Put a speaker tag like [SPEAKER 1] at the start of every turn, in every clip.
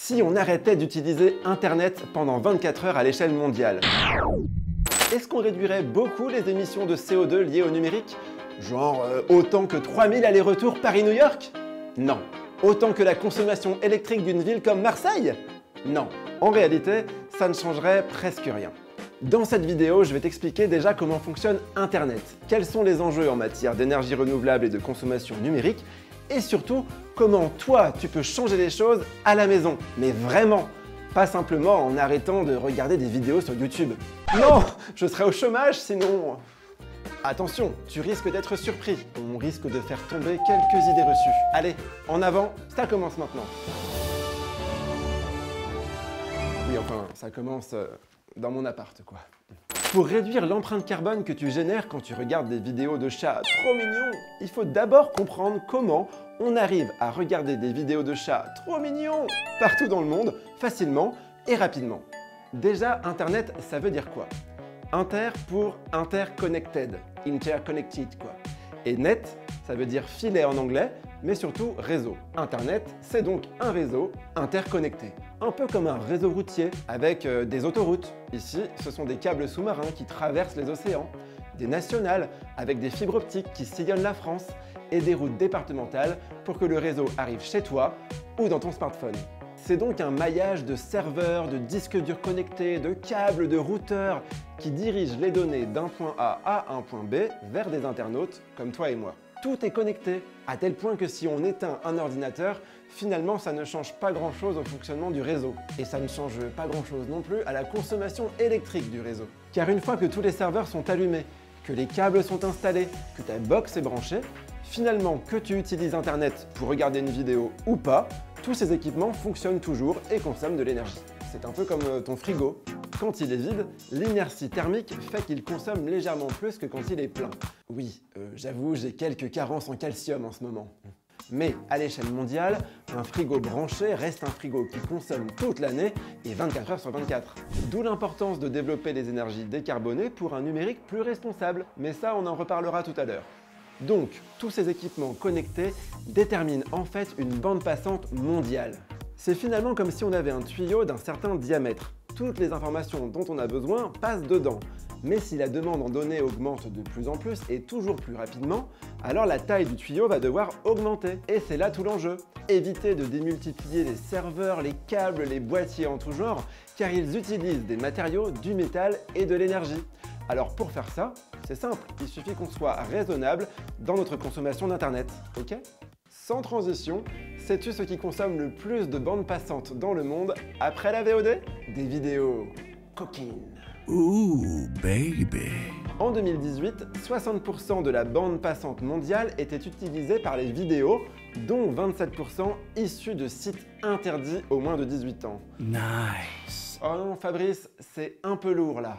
[SPEAKER 1] Si on arrêtait d'utiliser Internet pendant 24 heures à l'échelle mondiale, est-ce qu'on réduirait beaucoup les émissions de CO2 liées au numérique? Genre autant que 3000 allers-retours Paris-New York? Non. Autant que la consommation électrique d'une ville comme Marseille? Non. En réalité, ça ne changerait presque rien. Dans cette vidéo, je vais t'expliquer déjà comment fonctionne Internet, quels sont les enjeux en matière d'énergie renouvelable et de consommation numérique, et surtout, comment toi, tu peux changer les choses à la maison. Mais vraiment, pas simplement en arrêtant de regarder des vidéos sur YouTube. Non, je serais au chômage sinon... Attention, tu risques d'être surpris. On risque de faire tomber quelques idées reçues. Allez, en avant, ça commence maintenant. Oui, enfin, ça commence dans mon appart, quoi. Pour réduire l'empreinte carbone que tu génères quand tu regardes des vidéos de chats trop mignons, il faut d'abord comprendre comment on arrive à regarder des vidéos de chats trop mignons partout dans le monde, facilement et rapidement. Déjà, Internet, ça veut dire quoi? Inter pour interconnected, interconnected quoi. Et net, ça veut dire filet en anglais, mais surtout réseau. Internet, c'est donc un réseau interconnecté. Un peu comme un réseau routier avec des autoroutes. Ici, ce sont des câbles sous-marins qui traversent les océans, des nationales avec des fibres optiques qui sillonnent la France et des routes départementales pour que le réseau arrive chez toi ou dans ton smartphone. C'est donc un maillage de serveurs, de disques durs connectés, de câbles, de routeurs qui dirigent les données d'un point A à un point B vers des internautes comme toi et moi. Tout est connecté, à tel point que si on éteint un ordinateur, finalement ça ne change pas grand-chose au fonctionnement du réseau. Et ça ne change pas grand-chose non plus à la consommation électrique du réseau. Car une fois que tous les serveurs sont allumés, que les câbles sont installés, que ta box est branchée, finalement que tu utilises Internet pour regarder une vidéo ou pas, tous ces équipements fonctionnent toujours et consomment de l'énergie. C'est un peu comme ton frigo. Quand il est vide, l'inertie thermique fait qu'il consomme légèrement plus que quand il est plein. Oui, j'avoue, j'ai quelques carences en calcium en ce moment. Mais à l'échelle mondiale, un frigo branché reste un frigo qui consomme toute l'année et 24 heures sur 24. D'où l'importance de développer les énergies décarbonées pour un numérique plus responsable. Mais ça, on en reparlera tout à l'heure. Donc, tous ces équipements connectés déterminent en fait une bande passante mondiale. C'est finalement comme si on avait un tuyau d'un certain diamètre. Toutes les informations dont on a besoin passent dedans. Mais si la demande en données augmente de plus en plus et toujours plus rapidement, alors la taille du tuyau va devoir augmenter. Et c'est là tout l'enjeu. Éviter de démultiplier les serveurs, les câbles, les boîtiers en tout genre, car ils utilisent des matériaux, du métal et de l'énergie. Alors pour faire ça, c'est simple, il suffit qu'on soit raisonnable dans notre consommation d'Internet, ok? Sans transition, sais-tu ce qui consomme le plus de bandes passantes dans le monde après la VOD? Des vidéos coquines.
[SPEAKER 2] Ooh, baby.
[SPEAKER 1] En 2018, 60% de la bande passante mondiale était utilisée par les vidéos, dont 27% issus de sites interdits aux moins de 18 ans.
[SPEAKER 2] Nice.
[SPEAKER 1] Oh non, Fabrice, c'est un peu lourd là.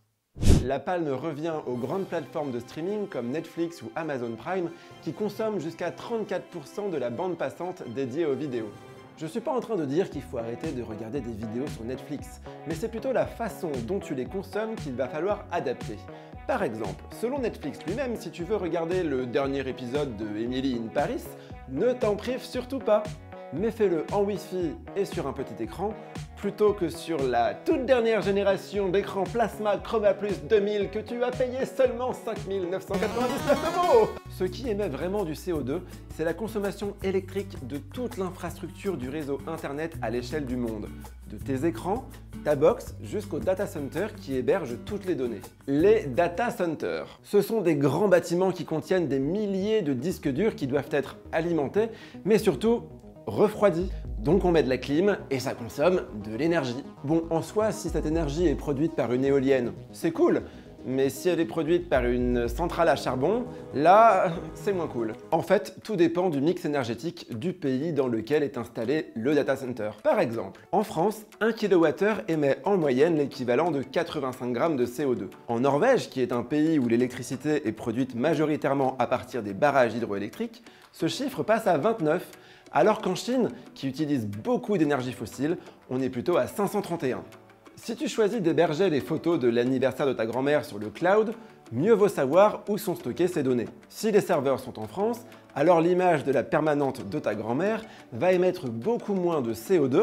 [SPEAKER 1] La palme revient aux grandes plateformes de streaming comme Netflix ou Amazon Prime qui consomment jusqu'à 34% de la bande passante dédiée aux vidéos. Je suis pas en train de dire qu'il faut arrêter de regarder des vidéos sur Netflix, mais c'est plutôt la façon dont tu les consommes qu'il va falloir adapter. Par exemple, selon Netflix lui-même, si tu veux regarder le dernier épisode de Emily in Paris, ne t'en prive surtout pas. Mais fais-le en Wi-Fi et sur un petit écran, plutôt que sur la toute dernière génération d'écran Plasma Chroma Plus 2000 que tu as payé seulement 5 999 €. Ce qui émet vraiment du CO2, c'est la consommation électrique de toute l'infrastructure du réseau Internet à l'échelle du monde. De tes écrans, ta box, jusqu'au data center qui héberge toutes les données. Les data centers, ce sont des grands bâtiments qui contiennent des milliers de disques durs qui doivent être alimentés, mais surtout refroidi. Donc on met de la clim et ça consomme de l'énergie. Bon, en soi, si cette énergie est produite par une éolienne, c'est cool. Mais si elle est produite par une centrale à charbon, là, c'est moins cool. En fait, tout dépend du mix énergétique du pays dans lequel est installé le data center. Par exemple, en France, 1 kWh émet en moyenne l'équivalent de 85 grammes de CO2. En Norvège, qui est un pays où l'électricité est produite majoritairement à partir des barrages hydroélectriques, ce chiffre passe à 29, alors qu'en Chine, qui utilise beaucoup d'énergie fossile, on est plutôt à 531. Si tu choisis d'héberger les photos de l'anniversaire de ta grand-mère sur le cloud, mieux vaut savoir où sont stockées ces données. Si les serveurs sont en France, alors l'image de la permanente de ta grand-mère va émettre beaucoup moins de CO2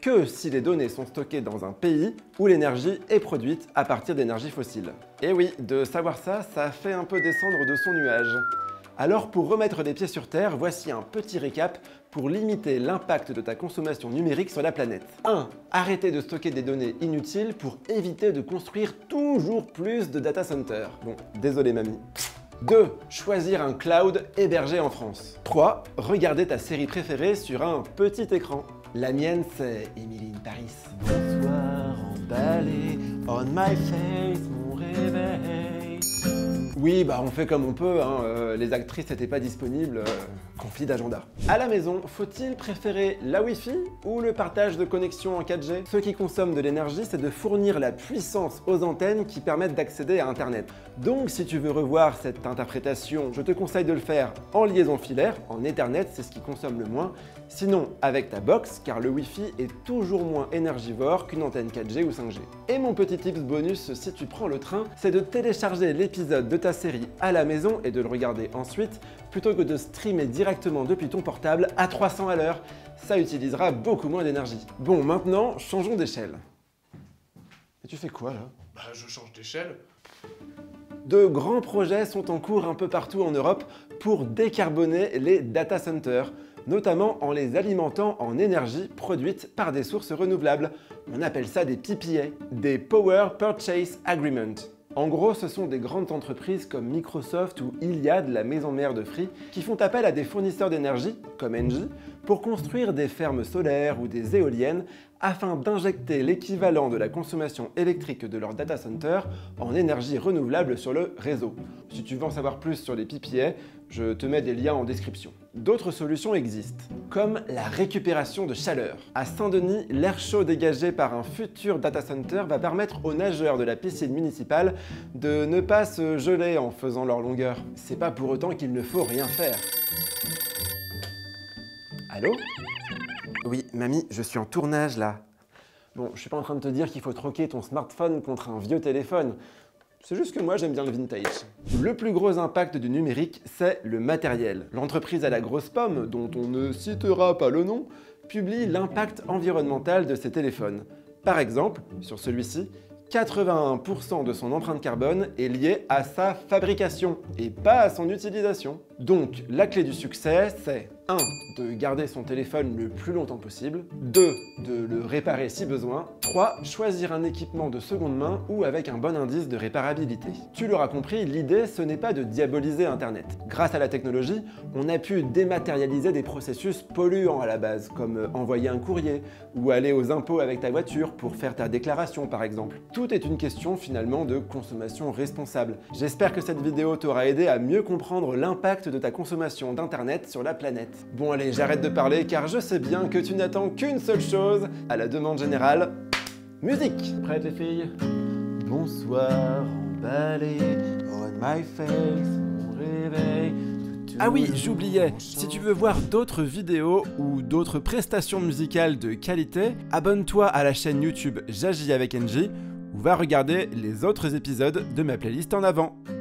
[SPEAKER 1] que si les données sont stockées dans un pays où l'énergie est produite à partir d'énergie fossile. Et oui, de savoir ça, ça fait un peu descendre de son nuage. Alors pour remettre les pieds sur Terre, voici un petit récap pour limiter l'impact de ta consommation numérique sur la planète. 1. Arrêtez de stocker des données inutiles pour éviter de construire toujours plus de data centers. Bon, désolé mamie. 2. Choisir un cloud hébergé en France. 3. Regarder ta série préférée sur un petit écran. La mienne, c'est Emily in Paris. Bonsoir, emballé, on my face, mon réveil. Oui, bah on fait comme on peut, hein. Les actrices n'étaient pas disponibles, conflit d'agenda. À la maison, faut-il préférer la Wi-Fi ou le partage de connexion en 4G? Ce qui consomme de l'énergie, c'est de fournir la puissance aux antennes qui permettent d'accéder à Internet. Donc si tu veux revoir cette interprétation, je te conseille de le faire en liaison filaire, en Ethernet, c'est ce qui consomme le moins. Sinon, avec ta box, car le Wi-Fi est toujours moins énergivore qu'une antenne 4G ou 5G. Et mon petit tips bonus, si tu prends le train, c'est de télécharger l'épisode de ta série à la maison et de le regarder ensuite, plutôt que de streamer directement depuis ton portable à 300 à l'heure. Ça utilisera beaucoup moins d'énergie. Bon, maintenant, changeons d'échelle. Et tu fais quoi là?
[SPEAKER 3] Bah, je change d'échelle.
[SPEAKER 1] De grands projets sont en cours un peu partout en Europe pour décarboner les data centers, notamment en les alimentant en énergie produite par des sources renouvelables. On appelle ça des PPA, des Power Purchase Agreement. En gros, ce sont des grandes entreprises comme Microsoft ou Iliad, la maison mère de Free, qui font appel à des fournisseurs d'énergie, comme Engie, pour construire des fermes solaires ou des éoliennes afin d'injecter l'équivalent de la consommation électrique de leur data center en énergie renouvelable sur le réseau. Si tu veux en savoir plus sur les PPA, je te mets des liens en description. D'autres solutions existent, comme la récupération de chaleur. À Saint-Denis, l'air chaud dégagé par un futur data center va permettre aux nageurs de la piscine municipale de ne pas se geler en faisant leur longueur. C'est pas pour autant qu'il ne faut rien faire. Allô? Oui, mamie, je suis en tournage là. Bon, je suis pas en train de te dire qu'il faut troquer ton smartphone contre un vieux téléphone. C'est juste que moi j'aime bien le vintage. Le plus gros impact du numérique, c'est le matériel. L'entreprise à la grosse pomme, dont on ne citera pas le nom, publie l'impact environnemental de ses téléphones. Par exemple, sur celui-ci, 81% de son empreinte carbone est liée à sa fabrication et pas à son utilisation. Donc, la clé du succès, c'est 1. De garder son téléphone le plus longtemps possible. 2. De le réparer si besoin. 3. Choisir un équipement de seconde main ou avec un bon indice de réparabilité. Tu l'auras compris, l'idée, ce n'est pas de diaboliser Internet. Grâce à la technologie, on a pu dématérialiser des processus polluants à la base, comme envoyer un courrier ou aller aux impôts avec ta voiture pour faire ta déclaration par exemple. Tout est une question finalement de consommation responsable. J'espère que cette vidéo t'aura aidé à mieux comprendre l'impact de ta consommation d'Internet sur la planète. Bon allez, j'arrête de parler car je sais bien que tu n'attends qu'une seule chose, à la demande générale, musique. Prête les filles? Bonsoir, emballé, on my face, mon réveil. Ah oui, j'oubliais, si tu veux voir d'autres vidéos ou d'autres prestations musicales de qualité, abonne-toi à la chaîne YouTube J'agis avec Engie ou va regarder les autres épisodes de ma playlist en avant.